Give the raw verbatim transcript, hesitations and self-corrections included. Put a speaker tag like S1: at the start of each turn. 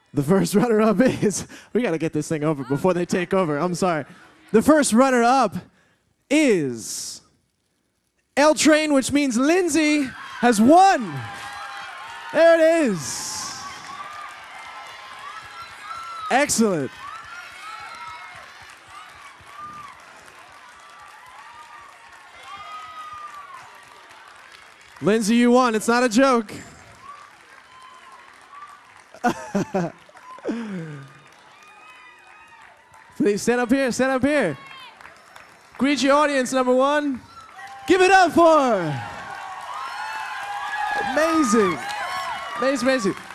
S1: The first runner-up is, we gotta get this thing over before they take over, I'm sorry. The first runner-up is L Train, which means Lindsey has won. There it is. Excellent. Lindsey, you won. It's not a joke. Please stand up here, stand up here. Greet your audience, number one. Give it up for. Amazing. Amazing, amazing.